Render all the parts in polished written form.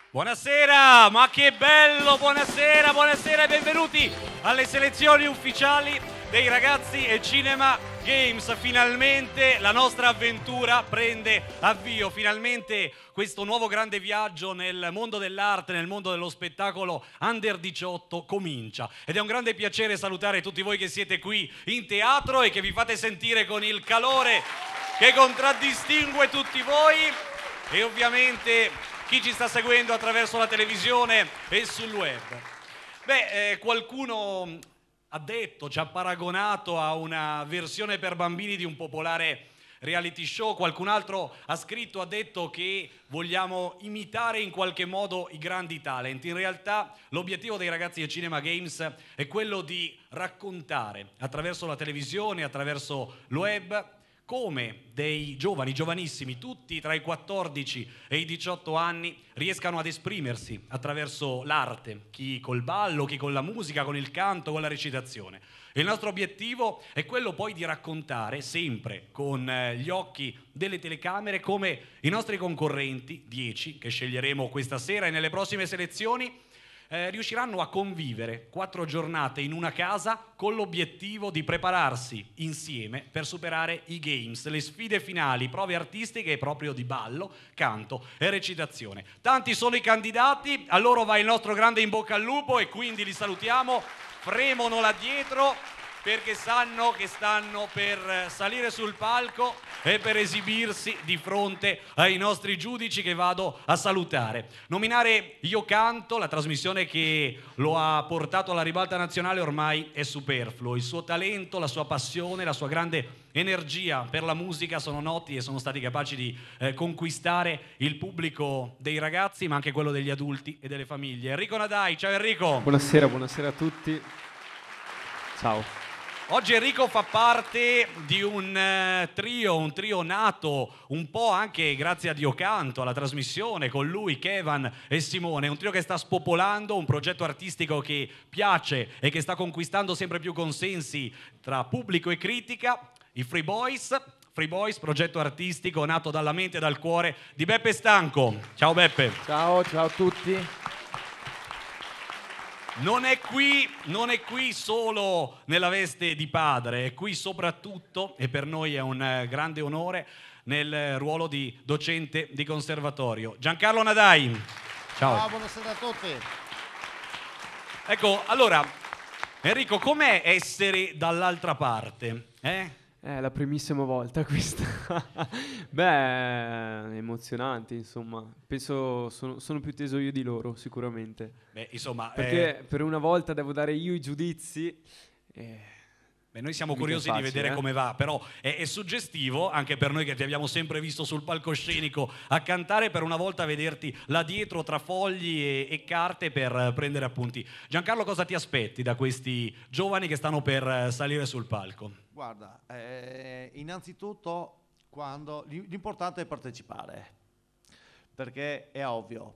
Buonasera, ma che bello, buonasera, buonasera e benvenuti alle selezioni ufficiali dei ragazzi e Cinema Games. Finalmente la nostra avventura prende avvio, finalmente questo nuovo grande viaggio nel mondo dell'arte, nel mondo dello spettacolo Under 18 comincia. Ed è un grande piacere salutare tutti voi che siete qui in teatro e che vi fate sentire con il calore che contraddistingue tutti voi e ovviamente chi ci sta seguendo attraverso la televisione e sul web. Qualcuno ha detto, ci ha paragonato a una versione per bambini di un popolare reality show, qualcun altro ha scritto, ha detto che vogliamo imitare in qualche modo i grandi talent. In realtà l'obiettivo dei ragazzi di Cinema Games è quello di raccontare attraverso la televisione, attraverso il web, come dei giovani, giovanissimi, tutti tra i 14 e i 18 anni, riescano ad esprimersi attraverso l'arte, chi col ballo, chi con la musica, con il canto, con la recitazione. Il nostro obiettivo è quello poi di raccontare, sempre con gli occhi delle telecamere, come i nostri concorrenti, 10 che sceglieremo questa sera e nelle prossime selezioni, riusciranno a convivere 4 giornate in una casa con l'obiettivo di prepararsi insieme per superare i games, le sfide finali, prove artistiche proprio di ballo, canto e recitazione. Tanti sono i candidati, a loro va il nostro grande in bocca al lupo e quindi li salutiamo, fremono là dietro perché sanno che stanno per salire sul palco e per esibirsi di fronte ai nostri giudici che vado a salutare. Nominare Io Canto, la trasmissione che lo ha portato alla ribalta nazionale, ormai è superfluo. Il suo talento, la sua passione, la sua grande energia per la musica sono noti e sono stati capaci di conquistare il pubblico dei ragazzi, ma anche quello degli adulti e delle famiglie. Enrico Nadai, ciao Enrico. Buonasera, buonasera a tutti. Ciao. Oggi Enrico fa parte di un trio nato un po' anche grazie a Dio Canto, alla trasmissione, con lui, Kevan e Simone, un trio che sta spopolando, un progetto artistico che piace e che sta conquistando sempre più consensi tra pubblico e critica, i Free Boys. Free Boys, progetto artistico nato dalla mente e dal cuore di Beppe Stanco. Ciao Beppe. Ciao, ciao a tutti. Non è qui solo nella veste di padre, è qui soprattutto, e per noi è un grande onore, nel ruolo di docente di conservatorio. Giancarlo Nadai. Ciao. Ciao, buonasera a tutti. Ecco, allora, Enrico, com'è essere dall'altra parte? È la primissima volta questa. Beh, è emozionante, insomma. Penso sono più teso io di loro, sicuramente. Beh, insomma, perché per una volta devo dare io i giudizi. Beh, noi siamo Mica curiosi facile, di vedere come va, però è suggestivo anche per noi che ti abbiamo sempre visto sul palcoscenico a cantare, per una volta vederti là dietro tra fogli e carte per prendere appunti. Giancarlo, cosa ti aspetti da questi giovani che stanno per salire sul palco? Guarda, innanzitutto l'importante è partecipare, perché è ovvio.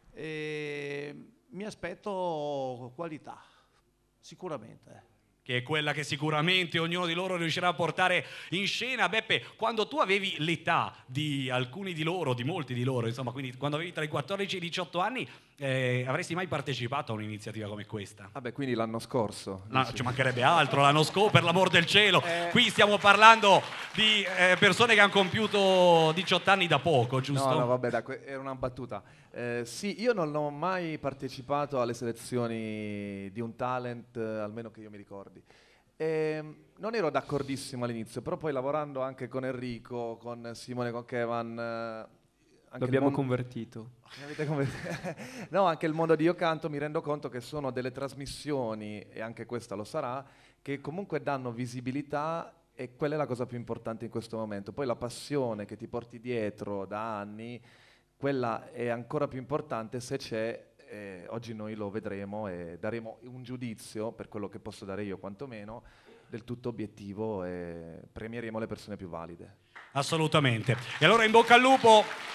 Mi aspetto qualità, sicuramente. Che è quella che sicuramente ognuno di loro riuscirà a portare in scena. Beppe, quando tu avevi l'età di alcuni di loro, di molti di loro, insomma, quindi quando avevi tra i 14 e i 18 anni, avresti mai partecipato a un'iniziativa come questa? Vabbè, quindi l'anno scorso. No, ci mancherebbe altro, l'anno scorso, per l'amor del cielo. Qui stiamo parlando di persone che hanno compiuto 18 anni da poco, giusto? No, vabbè, era una battuta. Sì, io non ho mai partecipato alle selezioni di un talent, almeno che io mi ricordi. Non ero d'accordissimo all'inizio, però poi lavorando anche con Enrico, con Simone, con Kevan... L'abbiamo convertito. No, anche il mondo di Io Canto, mi rendo conto che sono delle trasmissioni, e anche questa lo sarà, che comunque danno visibilità, e quella è la cosa più importante in questo momento. Poi la passione che ti porti dietro da anni, quella è ancora più importante se c'è. Oggi noi lo vedremo e daremo un giudizio, per quello che posso dare io quantomeno, del tutto obiettivo, e premieremo le persone più valide. Assolutamente. E allora in bocca al lupo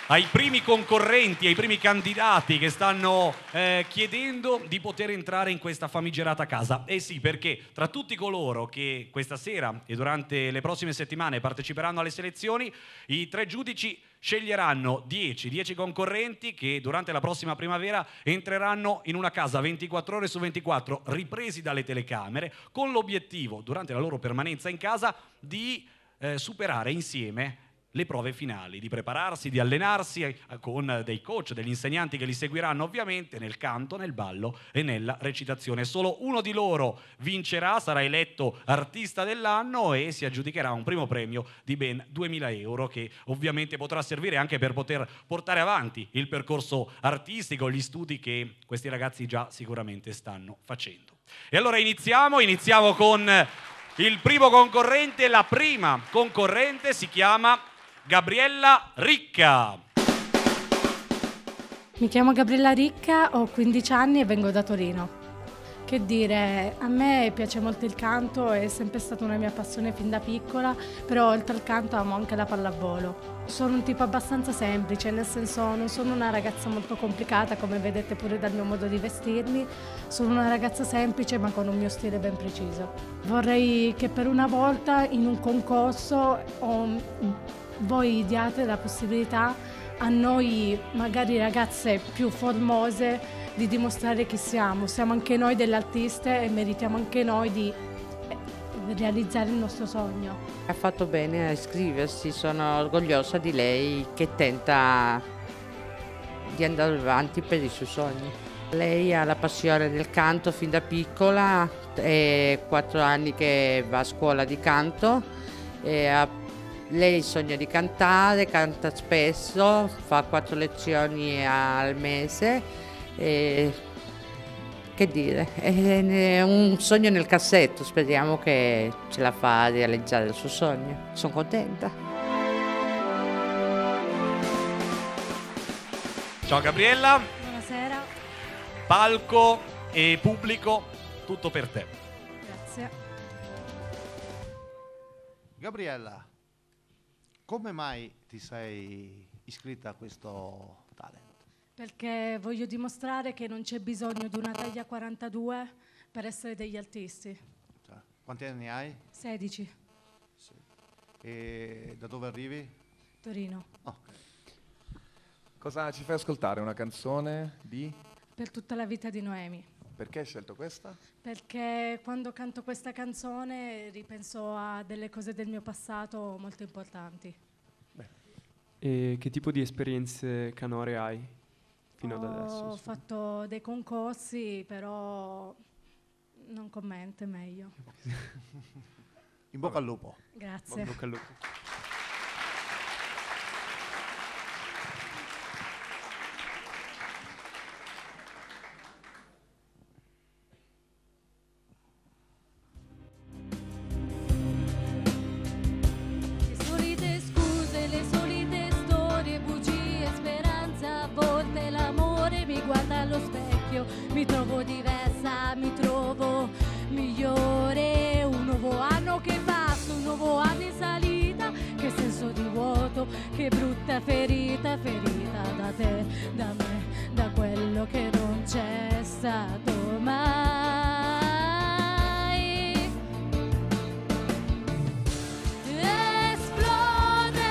ai primi concorrenti, ai primi candidati che stanno chiedendo di poter entrare in questa famigerata casa. Eh sì, perché tra tutti coloro che questa sera e durante le prossime settimane parteciperanno alle selezioni, i 3 giudici sceglieranno 10 concorrenti che durante la prossima primavera entreranno in una casa 24 ore su 24, ripresi dalle telecamere, con l'obiettivo, durante la loro permanenza in casa, di superare insieme le prove finali, di prepararsi, di allenarsi con dei coach, degli insegnanti che li seguiranno ovviamente nel canto, nel ballo e nella recitazione. Solo uno di loro vincerà, sarà eletto artista dell'anno e si aggiudicherà un primo premio di ben 2.000 euro che ovviamente potrà servire anche per poter portare avanti il percorso artistico, gli studi che questi ragazzi già sicuramente stanno facendo. E allora iniziamo con il primo concorrente. La prima concorrente si chiama Gabriella Ricca. Mi chiamo Gabriella Ricca, ho 15 anni e vengo da Torino. Che dire, a me piace molto il canto, è sempre stata una mia passione fin da piccola, però oltre al canto amo anche la pallavolo. Sono un tipo abbastanza semplice, nel senso non sono una ragazza molto complicata, come vedete pure dal mio modo di vestirmi. Sono una ragazza semplice ma con un mio stile ben preciso. Vorrei che per una volta in un concorso voi diate la possibilità a noi, magari ragazze più formose, di dimostrare chi siamo. Siamo anche noi delle artiste e meritiamo anche noi di realizzare il nostro sogno. Ha fatto bene a iscriversi, sono orgogliosa di lei che tenta di andare avanti per i suoi sogni. Lei ha la passione del canto fin da piccola, è 4 anni che va a scuola di canto e lei sogna di cantare, canta spesso, fa 4 lezioni al mese. Che dire, è un sogno nel cassetto, speriamo che ce la fa a realizzare il suo sogno. Sono contenta. Ciao Gabriella. Buonasera. Palco e pubblico, tutto per te. Grazie. Gabriella, come mai ti sei iscritta a questo talent? Perché voglio dimostrare che non c'è bisogno di una taglia 42 per essere degli artisti. Cioè, quanti anni hai? 16, Sì. E da dove arrivi? Torino. Ok. Cosa ci fai ascoltare? Una canzone di? Per tutta la vita di Noemi. Perché hai scelto questa? Perché quando canto questa canzone ripenso a delle cose del mio passato molto importanti. E che tipo di esperienze canore hai fino ad adesso? Ho insomma? fatto dei concorsi, però non commento, è meglio. In bocca al lupo. Grazie. Bocca al lupo. Le solite scuse, le solite storie, bugie, speranza, a volte l'amore mi guarda allo specchio, mi trovo diversa, mi trovo migliore, un nuovo anno che passa, un nuovo anno in salita, che senso di vuoto, che brutta ferita, ferita da te, da me, da quello che non c'è stato mai. Esplode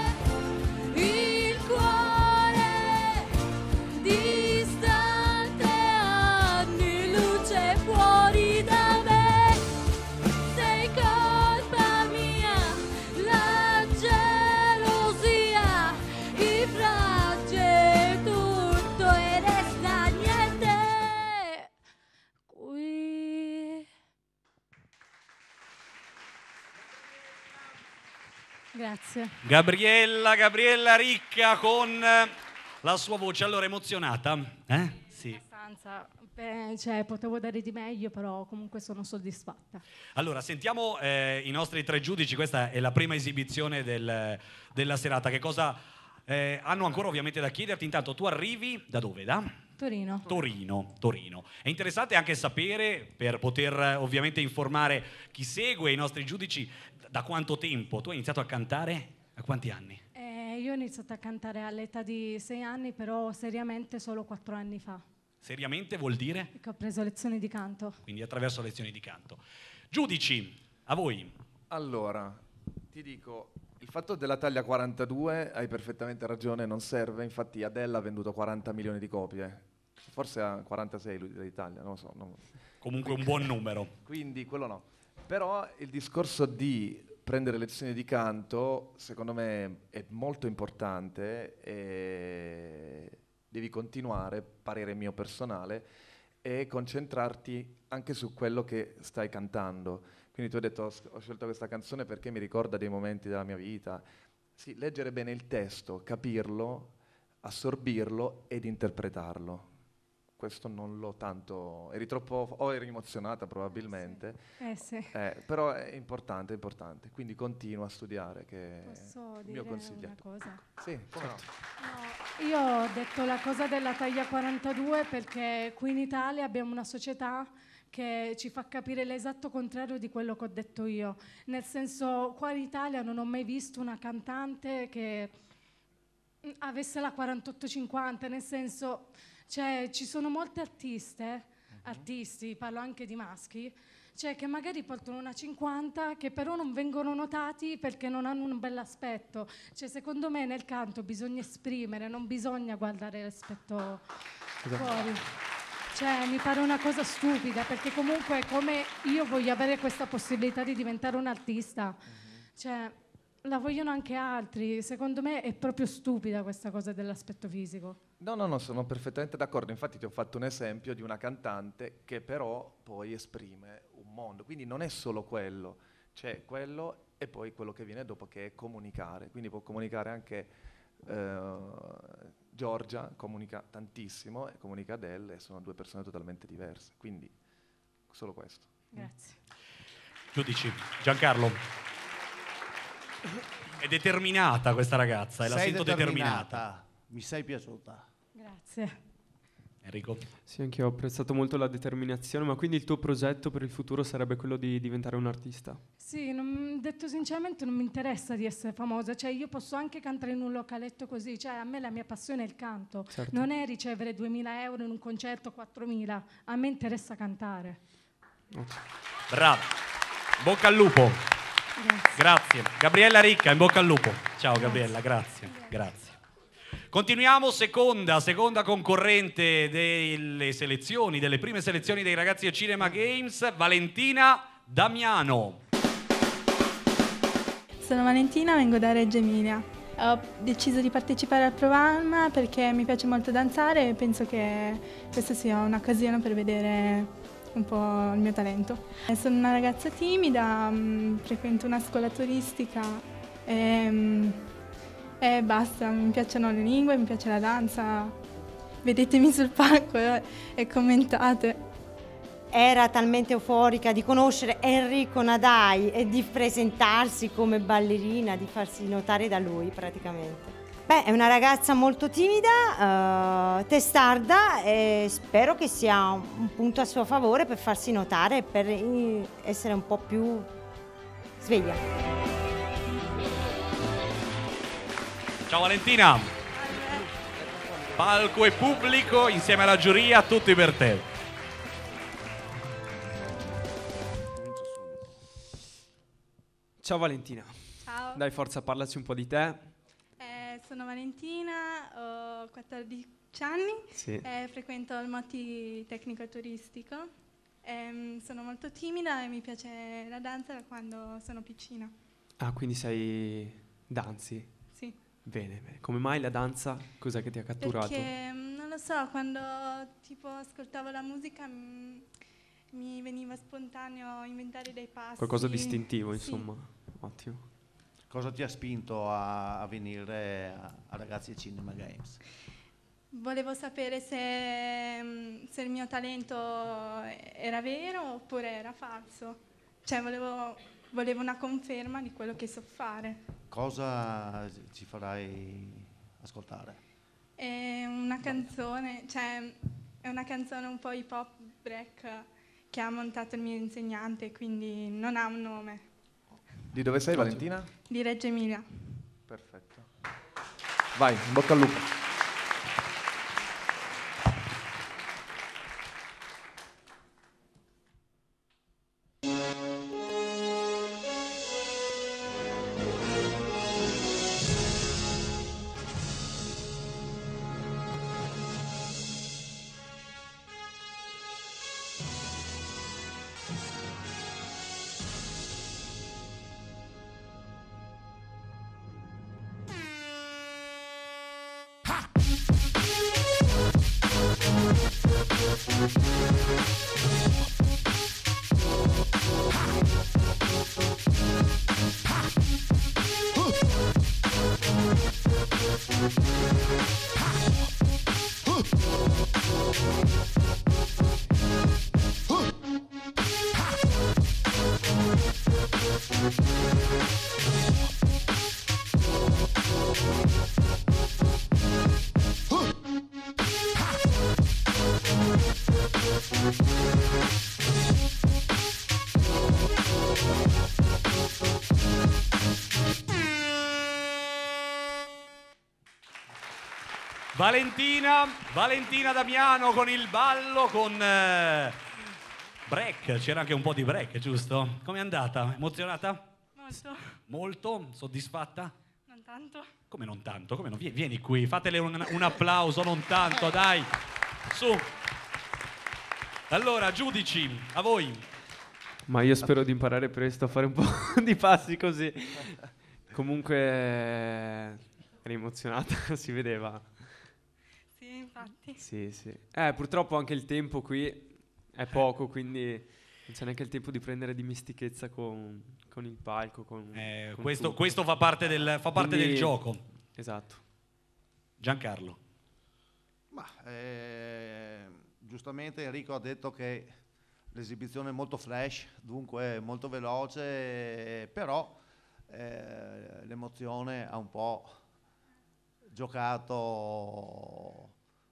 il cuore, distante anni luce fuori da me, sei colpa mia, la gelosia, i fragili, tutto e resta niente qui. Grazie. Gabriella Ricca con la sua voce. Allora, emozionata? Sì. Abbastanza. Beh, cioè, potevo dare di meglio, però comunque sono soddisfatta. Allora, sentiamo i nostri 3 giudici. Questa è la prima esibizione della serata. Che cosa hanno ancora ovviamente da chiederti? Intanto tu arrivi da dove? Da? Torino. Torino. È interessante anche sapere, per poter ovviamente informare chi segue i nostri giudici, da quanto tempo tu hai iniziato a cantare? A quanti anni? Io io ho iniziato a cantare all'età di 6 anni, però seriamente solo 4 anni fa, Seriamente vuol dire? che ho preso lezioni di canto. Quindi attraverso lezioni di canto. Giudici, a voi. Allora, ti dico, il fatto della taglia 42, hai perfettamente ragione, non serve. Infatti Adele ha venduto 40 milioni di copie. Forse ha 46 lui dell'Italia, non lo so. Comunque un buon numero. Quindi quello no. Però il discorso di prendere lezioni di canto, secondo me, è molto importante e devi continuare, parere mio personale, e concentrarti anche su quello che stai cantando. Quindi tu hai detto, ho scelto questa canzone perché mi ricorda dei momenti della mia vita. Sì, leggere bene il testo, capirlo, assorbirlo ed interpretarlo. Questo non l'ho tanto, eri troppo, o eri emozionata probabilmente, Sì. però è importante, è importante. Quindi continua a studiare, che è Posso il dire mio consiglio. una cosa? Sì, come no? No, io ho detto la cosa della taglia 42 perché qui in Italia abbiamo una società che ci fa capire l'esatto contrario di quello che ho detto io. Nel senso, qua in Italia non ho mai visto una cantante che avesse la 48-50, nel senso, cioè, ci sono molte artisti, parlo anche di maschi, cioè che magari portano una 50 che però non vengono notati perché non hanno un bell'aspetto. Cioè, secondo me nel canto bisogna esprimere, non bisogna guardare l'aspetto fuori. Cioè, mi pare una cosa stupida, perché comunque come io voglio avere questa possibilità di diventare un artista, cioè, la vogliono anche altri. Secondo me è proprio stupida questa cosa dell'aspetto fisico. No, sono perfettamente d'accordo. Infatti ti ho fatto un esempio di una cantante che però poi esprime un mondo. Quindi non è solo quello, c'è quello e poi quello che viene dopo, che è comunicare. Quindi può comunicare anche Giorgia, comunica tantissimo, e comunica Adele, e sono due persone totalmente diverse. Quindi solo questo. Grazie. Giudici, Giancarlo. È determinata questa ragazza, e la Sei sento determinata. Mi sei piaciuta. Grazie. Enrico? Sì, anche io ho apprezzato molto la determinazione, ma quindi il tuo progetto per il futuro sarebbe quello di diventare un artista? Sì, detto sinceramente non mi interessa di essere famosa, cioè io posso anche cantare in un localetto così, cioè a me la mia passione è il canto, Certo. non è ricevere 2.000 euro in un concerto, 4.000, a me interessa cantare. Bravo. Bocca al lupo. Grazie. Gabriella Ricca, in bocca al lupo. Ciao Gabriella, grazie. Continuiamo, seconda concorrente delle prime selezioni dei ragazzi del Cinema Games, Valentina Damiano. Sono Valentina, vengo da Reggio Emilia. Ho deciso di partecipare al programma perché mi piace molto danzare e penso che questa sia un'occasione per vedere un po' il mio talento. Sono una ragazza timida, frequento una scuola turistica e basta, mi piacciono le lingue, mi piace la danza. Vedetemi sul palco e commentate. Era talmente euforica di conoscere Enrico Nadai e di presentarsi come ballerina, di farsi notare da lui praticamente. Beh, è una ragazza molto timida, testarda, e spero che sia un punto a suo favore per farsi notare e per essere un po' più sveglia. Ciao Valentina. Palco e pubblico insieme alla giuria, tutti per te. Ciao Valentina. Ciao. Dai, forza, parlaci un po' di te. Sono Valentina, ho 14 anni, Sì. Frequento il Moti Tecnico Turistico. Sono molto timida e mi piace la danza da quando sono piccina. Ah, quindi danzi? Sì. Bene. Come mai la danza? Cos'è che ti ha catturato? Perché non lo so, quando tipo ascoltavo la musica mi veniva spontaneo inventare dei passi. Qualcosa di istintivo, Sì. insomma. Ottimo. Cosa ti ha spinto a venire a Ragazzi del Cinema Games? Volevo sapere se il mio talento era vero oppure era falso. Cioè volevo una conferma di quello che so fare. Cosa ci farai ascoltare? È una canzone, è una canzone un po' hip hop break che ha montato il mio insegnante, quindi non ha un nome. Di dove sei, Valentina? Di Reggio Emilia. Perfetto. Vai, in bocca al lupo. Valentina Damiano con il ballo, con break, c'era anche un po' di break, giusto? Com'è andata? Emozionata? Molto. Molto? Soddisfatta? Non tanto. Come non tanto? Come non? Vieni qui, fatele un applauso, non tanto, dai, su. Allora, giudici, a voi. Ma io spero di imparare presto a fare un po' di passi così. Comunque eri emozionata, si vedeva. Sì, infatti. Sì, sì. Purtroppo anche il tempo qui è poco, quindi non c'è neanche il tempo di prendere dimestichezza con il palco. Con Questo fa parte del gioco. Esatto. Giancarlo. Ma, giustamente Enrico ha detto che l'esibizione è molto flash, dunque molto veloce, però l'emozione ha un po' giocato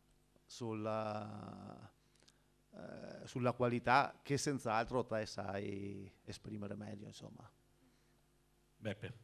sulla qualità che senz'altro te sai esprimere meglio, insomma. Beppe.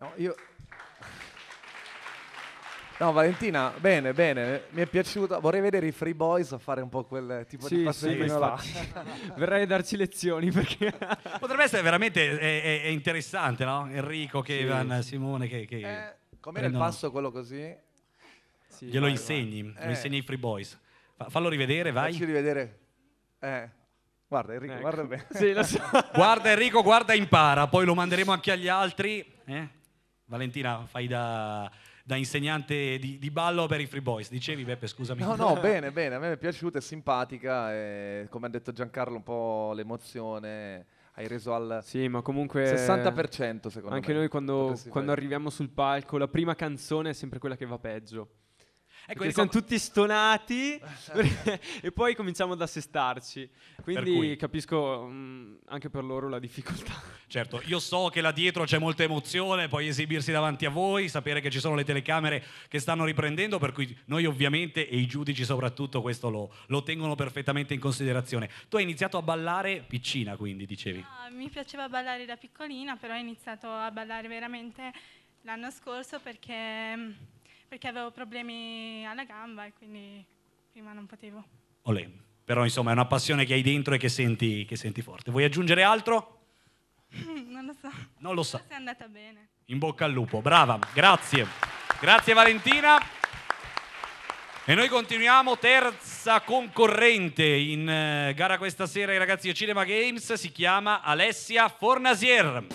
No, Valentina, bene, mi è piaciuta. Vorrei vedere i Free Boys a fare un po' quel tipo di passettino là. Verrai a darci lezioni perché potrebbe essere veramente è interessante, no? Enrico, Kevan, Simone che com'era il passo quello così? sì, glielo vai, insegni, lo insegni ai Free Boys. Fallo rivedere, vai. Facci rivedere. Guarda Enrico, Ecco. guarda bene. Sì, lo so. Guarda Enrico, guarda e impara, poi lo manderemo anche agli altri. Valentina, fai da insegnante di ballo per i Free Boys. Dicevi, Beppe, scusami. No, bene, a me è piaciuta, è simpatica e, come ha detto Giancarlo, un po' l'emozione hai reso al Sì, ma comunque 60% secondo me. anche noi quando Potresti fare. arriviamo sul palco la prima canzone è sempre quella che va peggio. Ecco, Perché siamo tutti stonati e poi cominciamo ad assestarci. Quindi cui- capisco anche per loro la difficoltà. Certo, io so che là dietro c'è molta emozione, poi esibirsi davanti a voi, sapere che ci sono le telecamere che stanno riprendendo, per cui noi ovviamente e i giudici soprattutto questo lo tengono perfettamente in considerazione. Tu hai iniziato a ballare piccina, quindi dicevi. No, mi piaceva ballare da piccolina, però ho iniziato a ballare veramente l'anno scorso perché avevo problemi alla gamba e quindi prima non potevo. Olè. Però insomma è una passione che hai dentro e che senti forte. Vuoi aggiungere altro? Non lo so. Non lo so. Forse è andata bene. In bocca al lupo, brava, grazie. Grazie Valentina. E noi continuiamo, terza concorrente in gara questa sera ai ragazzi di Cinema Games, si chiama Alessia Fornasier.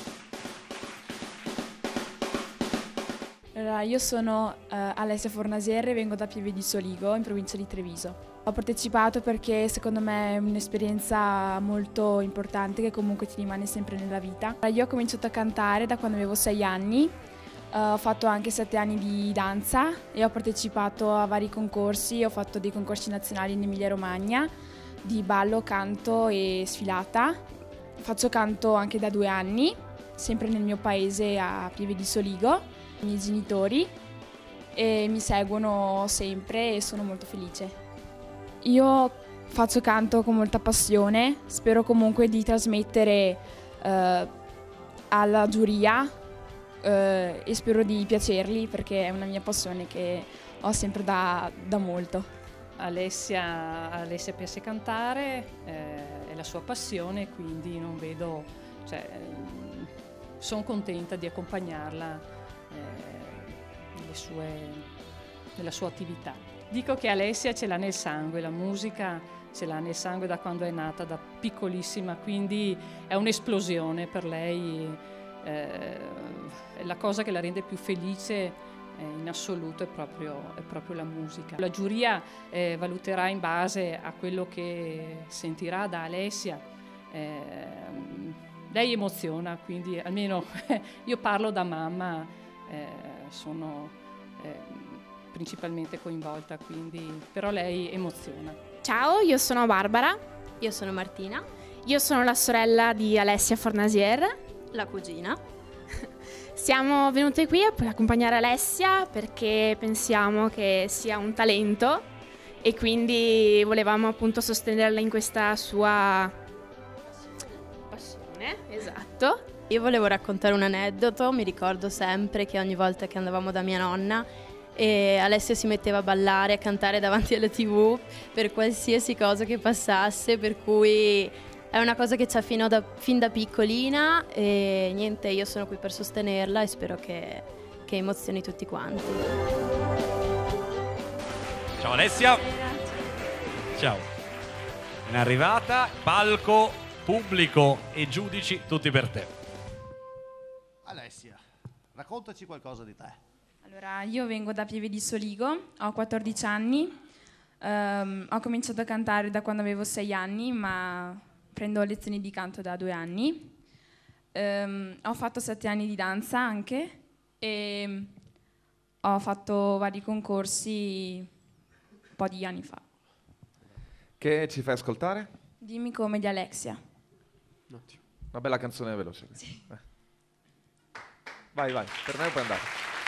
Allora, io sono Alessia Fornasier e vengo da Pieve di Soligo, in provincia di Treviso. Ho partecipato perché secondo me è un'esperienza molto importante che comunque ti rimane sempre nella vita. Io ho cominciato a cantare da quando avevo 6 anni, ho fatto anche 7 anni di danza e ho partecipato a vari concorsi, ho fatto dei concorsi nazionali in Emilia Romagna di ballo, canto e sfilata. Faccio canto anche da 2 anni, sempre nel mio paese a Pieve di Soligo. I miei genitori e mi seguono sempre e sono molto felice. Io faccio canto con molta passione, spero comunque di trasmettere alla giuria e spero di piacerli perché è una mia passione che ho sempre da molto. Alessia piace cantare, è la sua passione, quindi non vedo, sono contenta di accompagnarla nella sua attività. Dico che Alessia ce l'ha nel sangue, la musica ce l'ha nel sangue da quando è nata, da piccolissima, quindi è un'esplosione per lei, la cosa che la rende più felice in assoluto è proprio la musica. La giuria valuterà in base a quello che sentirà da Alessia. Lei emoziona, quindi almeno io parlo da mamma, sono principalmente coinvolta, quindi, però lei emoziona. Ciao, io sono Barbara. Io sono Martina. Io sono la sorella di Alessia Fornasier. La cugina. Siamo venute qui per accompagnare Alessia perché pensiamo che sia un talento e quindi volevamo appunto sostenerla in questa sua passione. Esatto. Io volevo raccontare un aneddoto, mi ricordo sempre che ogni volta che andavamo da mia nonna Alessia si metteva a ballare, a cantare davanti alla TV per qualsiasi cosa che passasse, per cui è una cosa che c'ha fin da piccolina e niente, io sono qui per sostenerla e spero che emozioni tutti quanti. Ciao Alessia. Ciao. In arrivata, palco, pubblico e giudici tutti per te. Alessia, raccontaci qualcosa di te. Allora, io vengo da Pieve di Soligo, ho 14 anni, ho cominciato a cantare da quando avevo 6 anni, ma prendo lezioni di canto da 2 anni. Ho fatto 7 anni di danza anche e ho fatto vari concorsi un po' di anni fa. Che ci fai ascoltare? Dimmi come di Alexia. Una bella canzone veloce. Sì. Vai, per me puoi andare.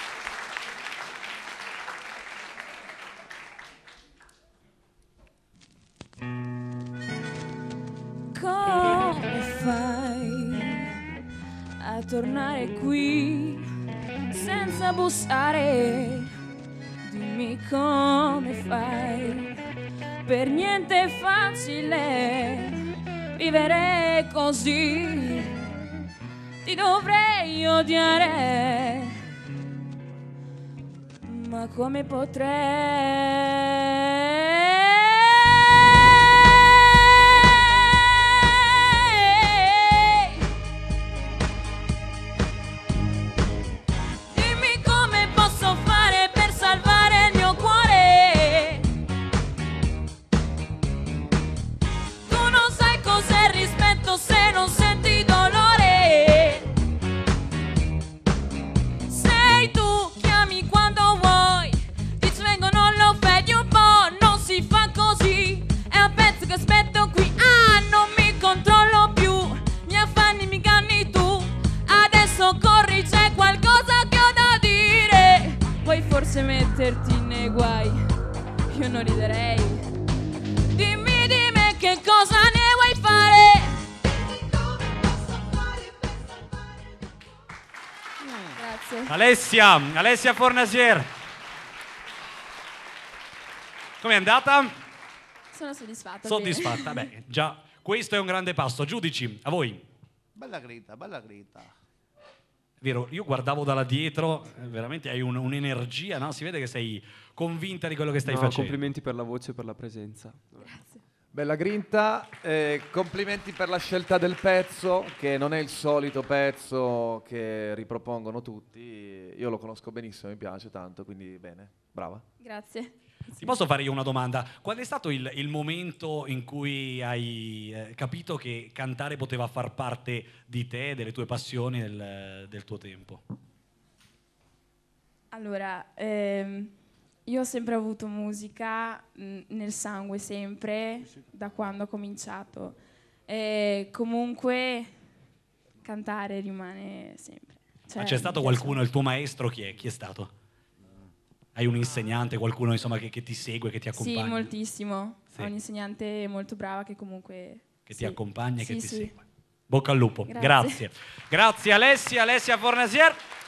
Come fai a tornare qui senza bussare? Dimmi come fai. Per niente è facile vivere così. Ti dovrei odiare, ma come potrei? Forse metterti nei guai, io non riderei. Dimmi di me che cosa ne vuoi fare. Grazie. Alessia Fornasier. Com'è andata? Sono soddisfatta. Soddisfatta, beh, già questo è un grande passo. Giudici, a voi. Bella grinta, bella grinta. Vero, io guardavo da là dietro, veramente hai un'energia, no? Si vede che sei convinta di quello che stai facendo. Complimenti per la voce e per la presenza. Grazie. Bella grinta, complimenti per la scelta del pezzo, che non è il solito pezzo che ripropongono tutti. Io lo conosco benissimo, mi piace tanto, quindi bene, brava. Grazie. Ti posso fare io una domanda? Qual è stato il momento in cui hai capito che cantare poteva far parte di te, delle tue passioni, del tuo tempo? Allora, io ho sempre avuto musica nel sangue, sempre, da quando ho cominciato. E comunque cantare rimane sempre. Ma c'è stato qualcuno, il tuo maestro chi è? Chi è stato? Hai un insegnante, qualcuno insomma che ti segue, che ti accompagna? Sì, moltissimo. Sì. Ho un'insegnante molto brava che comunque... Che ti accompagna e che ti sì. segue. Bocca al lupo. Grazie. Grazie Alessia Fornasier.